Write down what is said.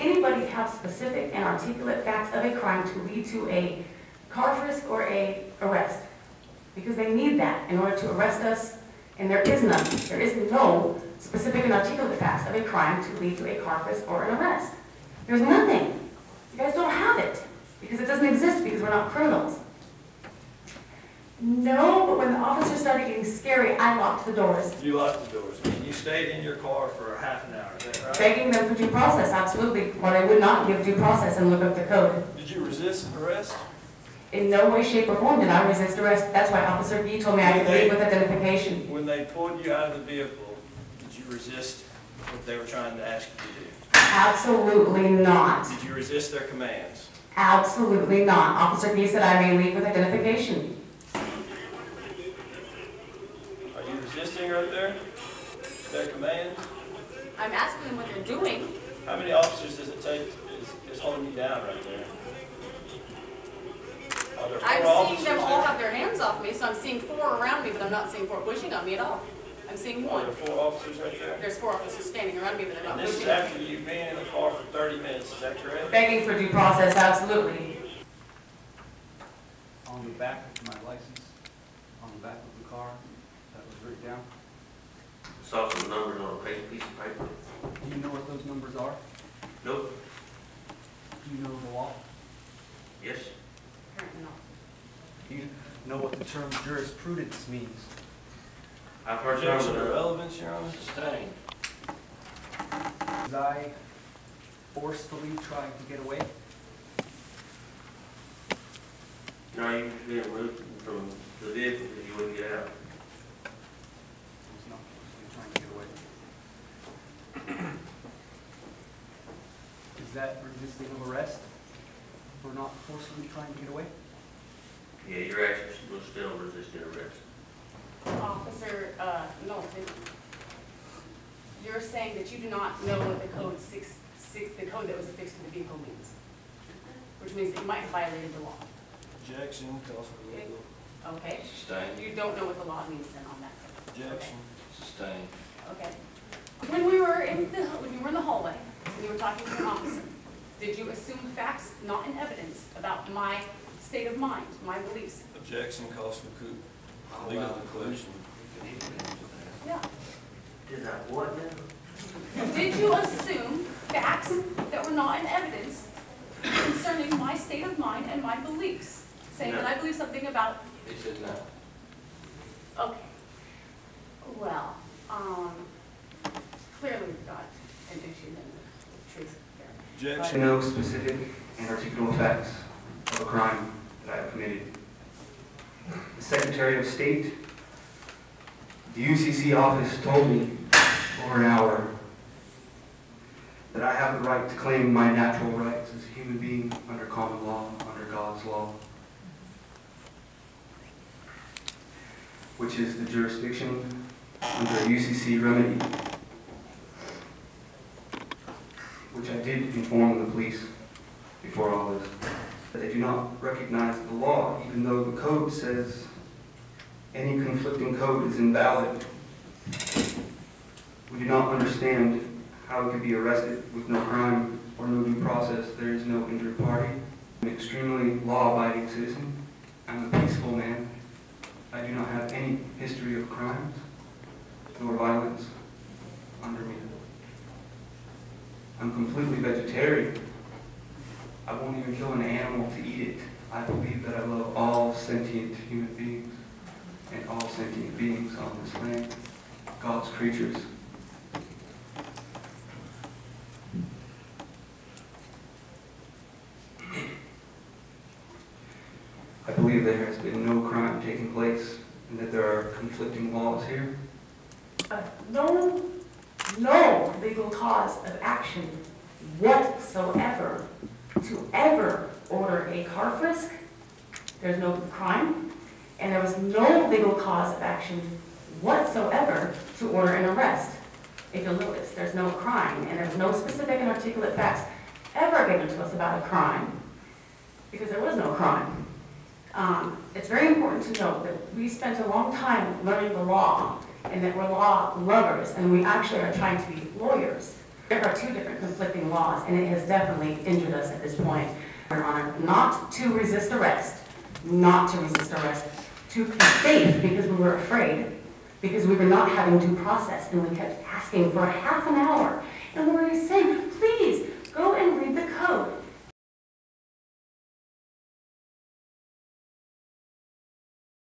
anybody have specific and articulate facts of a crime to lead to a car frisk or a arrest? Because they need that in order to arrest us, and there is none. There is no specific and articulate facts of a crime to lead to a car frisk or an arrest. There's nothing. You guys don't have it, because it doesn't exist, because we're not criminals. No, but when the officers started getting scary, I locked the doors. You locked the doors. And you stayed in your car for half an hour, is that right? Begging them for due process, absolutely. But I would not give due process and look up the code. Did you resist arrest? In no way, shape, or form did I resist arrest. That's why Officer B told me I could leave with identification. When they pulled you out of the vehicle, did you resist what they were trying to ask you to do? Absolutely not. Did you resist their commands? Absolutely not. Officer B said I may leave with identification. Are you resisting right there? Their commands? I'm asking them what they're doing. How many officers does it take is holding you down right there? Are there 4 I'm officers seeing them all there? have their hands off me, so I'm seeing 4 around me, but I'm not seeing 4 pushing on me at all. I'm seeing Are 1. there 4 officers right there? There's 4 officers standing around me, but they're not And this is pushing on after me. you being in the car for 30 minutes, is that correct? Begging for due process, absolutely. On the back of my license, on the back of the car, that was written down. Saw some numbers on a piece of paper. Do you know what those numbers are? Nope. Do you know the law? Yes. Apparently not. Do you know what the term jurisprudence means? I've heard Objection some to of relevance, Your Honor. Sustained. Was I forcefully trying to get away? the, no, you should be removed from the vehicle because you wouldn't get out. I was not forcefully trying to get away. Is that resisting of arrest for not forcefully trying to get away? Yeah, your actions will still resist arrest. Officer, no, you're saying that you do not know what the code the code that was affixed to the vehicle means, which means that you might have violated the law. Objection, calls for legal. Okay. Sustained. You don't know what the law means then on that code. Objection, sustained. Okay. When you were in the hallway, and you were talking to an officer, did you assume facts not in evidence about my state of mind, my beliefs? Objection, calls for legal conclusion. Yeah. Did I what now? Did you assume facts that were not in evidence concerning my state of mind and my beliefs? Saying that I believe something about... He said no. Okay. Well, clearly we've got an issue in the truth there. To Objection. know specific and articulate facts of a crime that I have committed. The Secretary of State, the UCC office told me over an hour that I have the right to claim my natural rights as a human being under common law, under God's law, which is the jurisdiction under UCC remedy, which I did inform the police before all this, that they do not recognize the law, even though the code says any conflicting code is invalid. We do not understand how we could be arrested with no crime or no due process. There is no injured party. I'm an extremely law-abiding citizen. I'm a peaceful man. I do not have any history of crimes nor violence under me. I'm completely vegetarian. I won't even kill an animal to eat it. I believe that I love all sentient human beings and all sentient beings on this land, God's creatures. I believe there has been no crime taking place and that there are conflicting laws here. No legal cause of action whatsoever to ever order a car frisk. There's no crime, and there was no legal cause of action whatsoever to order an arrest. If you'll notice, there's no crime, and there's no specific and articulate facts ever given to us about a crime, because there was no crime. It's very important to note that we spent a long time learning the law, and that we're law lovers, and we actually are trying to be lawyers. There are two different conflicting laws, and it has definitely injured us at this point. Your Honor, not to resist arrest, to be safe because we were afraid, because we were not having due process, and we kept asking for a half an hour. And we were saying, please, go and read the code.